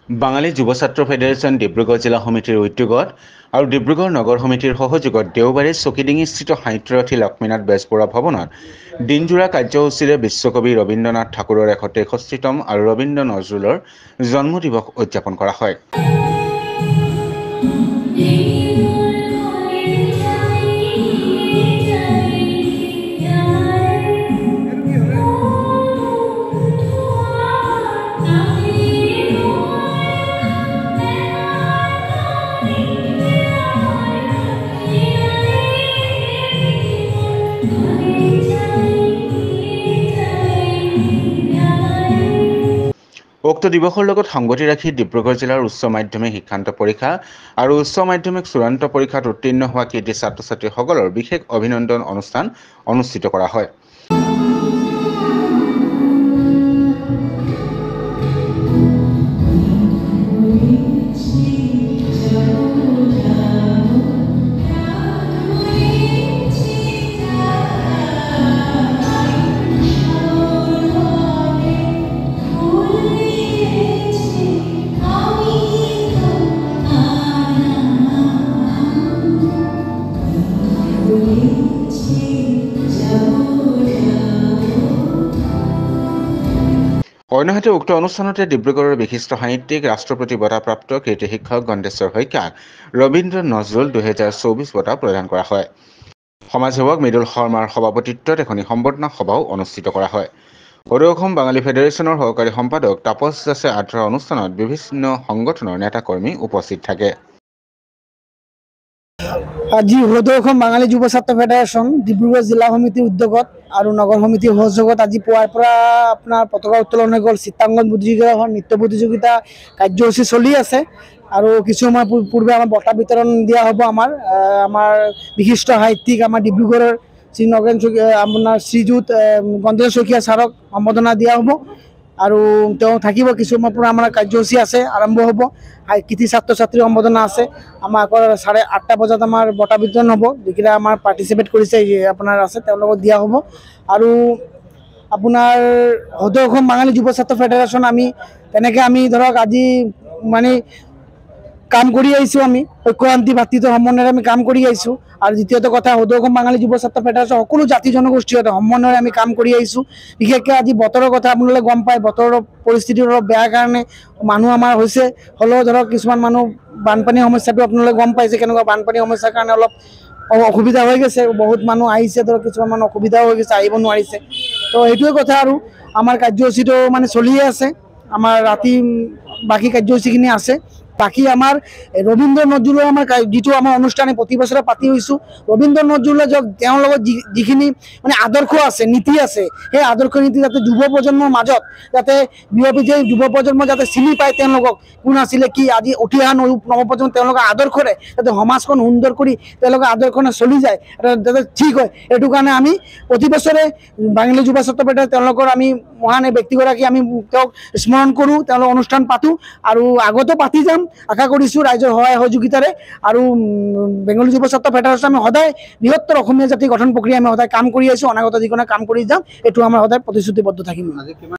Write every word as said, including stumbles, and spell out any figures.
বাঙালী যুৱ ছাত্ৰ ফেডাৰেশ্যন ডিব্ৰুগড় জিলা সমিতিৰ উদ্যোগত আৰু ডিব্ৰুগড় নগৰ সমিতিৰ সহযোগত দেওবাৰে চকিডিঙিস্থিত সাহিত্যৰথী লক্ষ্মীনাথ বেজবৰুৱা ভৱনত দিনজোৰা কাৰ্যসূচীৰে বিশ্বকবি ৰবীন্দ্ৰনাথ ঠাকুৰৰ এশ তেষষ্ঠিতম আৰু ৰবীন্দ্ৰ নজৰুলৰ জন্ম দিৱস উদযাপন কৰা হয়। উক্ত দিৱসৰ লগত সংগতি ৰাখি ডিব্ৰুগড় জিলাৰ উচ্চ মাধ্যমিক শিক্ষান্ত পৰীক্ষা আৰু উচ্চ মাধ্যমিক চূড়ান্ত পৰীক্ষাত উত্তীৰ্ণ হোৱা কৃতি ছাত্ৰ ছাত্ৰীসকলৰ বিশেষ অভিনন্দন অনুষ্ঠান অনুষ্ঠিত কৰা হয়। অন্যহাতে উক্ত অনুষ্ঠানতে ডিব্ৰুগড়ৰ বিশিষ্ট সাহিত্যিক ৰাষ্ট্ৰপতি বঁটাপ্ৰাপ্ত কীৰ্তি শিক্ষক গণেশ্বৰ শইকীয়াক ৰবীন্দ্ৰ নজৰুল দুহেজাৰ চৌবিশ বঁটা প্ৰদান কৰা হয়। সমাজসেৱক মৃদুল শৰ্মাৰ সভাপতিত্বত এখনি সম্বৰ্ধনা সভাও অনুষ্ঠিত কৰা হয়। সদৌ অসম বাঙালী ফেডাৰেশ্যনৰ সহকাৰী সম্পাদক তাপস দাসে আদৰা অনুষ্ঠানত বিভিন্ন সংগঠনৰ নেতাকৰ্মী উপস্থিত থাকে। আজি সদৌ অসম বাঙালী যুৱ ছাত্ৰ ফেডাৰেশ্যন ডিব্ৰুগড় জিলা সমিতিৰ উদ্যোগত আৰু নগৰ সমিতিৰ সহযোগত আজি পুৱাৰ পৰা আপোনাৰ পতাকা উত্তোলন হৈ গ'ল। চিত্ৰাংকন প্ৰতিযোগিতা, নৃত্য প্ৰতিযোগিতা কাৰ্যসূচী চলি আছে আৰু কিছু সময় পূৰ্বে আমাৰ বঁটা বিতৰণ দিয়া হ'ব। আমাৰ আমাৰ বিশিষ্ট সাহিত্যিক আমাৰ ডিব্ৰুগড়ৰ শ্ৰী নগেন শইকীয়া আপোনাৰ শ্ৰীযুত গণেশ্বৰ শইকীয়া ছাৰক সম্বৰ্ধনা দিয়া হ'ব আৰু তেওঁ থাকিব। কিছু সময় পৰা আমাৰ কাৰ্যসূচী আছে, আৰম্ভ হ'ব। কৃতি ছাত্ৰ ছাত্ৰীৰ সম্বৰ্ধনা আছে। আমাৰ আকৌ চাৰে আঠটা বজাত আমাৰ বঁটা বিতৰণ হ'ব। যিকেইটা আমাৰ পাৰ্টিচিপেট কৰিছে আপোনাৰ আছে তেওঁলোকক দিয়া হ'ব। আৰু আপোনাৰ সদৌ অসম বাঙালী যুৱ ছাত্ৰ ফেডাৰেশ্যন আমি তেনেকৈ আমি ধৰক আজি মানে কাম কৰি আহিছোঁ। আমি ঐক্য শান্তি ভাতৃত্ব সমন্বয়েৰে আমি কাম কৰি আহিছোঁ। আৰু দ্বিতীয়টো কথা, সদৌ অসম বাঙালী যুৱ ছাত্ৰ ফেডাৰেশ্যন সকলো জাতি জনগোষ্ঠীৰ সৈতে সমন্বয়েৰে আমি কাম কৰি আহিছোঁ। বিশেষকৈ আজি বতৰৰ কথা আপোনালোকে গম পায়, বতৰৰ পৰিস্থিতি অলপ বেয়া কাৰণে মানুহ আমাৰ হৈছে। হ'লেও ধৰক কিছুমান মানুহ বানপানীৰ সমস্যাটো আপোনালোকে গম পাইছে কেনেকুৱা, বানপানীৰ সমস্যাৰ কাৰণে অলপ অসুবিধা হৈ গৈছে। বহুত মানুহ আহিছে, ধৰক কিছুমান মানুহ অসুবিধাও হৈ গৈছে, আহিব নোৱাৰিছে। তো সেইটোৱে কথা। আৰু আমাৰ কাৰ্যসূচীটো মানে চলিয়ে আছে। আমাৰ ৰাতি বাকী কাৰ্যসূচীখিনি আছে। বাকী আমাৰ ৰবীন্দ্ৰ নজৰুলৰ আমাৰ যিটো আমাৰ অনুষ্ঠান প্ৰতি বছৰে পাতি হৈছোঁ, ৰবীন্দ্ৰ নজৰুলৰ তেওঁৰ লগত যি যিখিনি মানে আদৰ্শ আছে, নীতি আছে, সেই আদৰ্শ নীতি যাতে যুৱ প্ৰজন্মৰ মাজত যাতে বিয়পি যায়, যুৱ প্ৰজন্ম যাতে চিনি পায় তেওঁলোকক কোন আছিলে কি। আজি উঠি অহা নৱপ্ৰজন্ম তেওঁলোকৰ আদৰ্শৰে যাতে সমাজখন সুন্দৰ কৰি তেওঁলোকৰ আদৰ্শনে চলি যায়, যাতে ঠিক হয়। এইটো কাৰণে আমি প্ৰতি বছৰে বাঙালী যুৱ ছাত্ৰ ফেডাৰেশ্যন তেওঁলোকৰ আমি মহান ব্যক্তিগৰাকী আমি তেওঁক স্মৰণ কৰোঁ, তেওঁলোকৰ অনুষ্ঠান পাতোঁ আৰু আগতো পাতি যাম। আশা কৰিছোঁ ৰাইজৰ সহায় সহযোগিতাৰে। আৰু বেংগলী যুৱ ছাত্ৰ ফেডাৰেশ্যন আমি সদায় বৃহত্তৰ অসমীয়া জাতি গঠন প্ৰক্ৰিয়া আমি সদায় কাম কৰি আহিছোঁ, অনাগত দিনত কাম কৰি যাম। এইটো আমাৰ সদায় প্ৰতিশ্ৰুতিবদ্ধ থাকিম।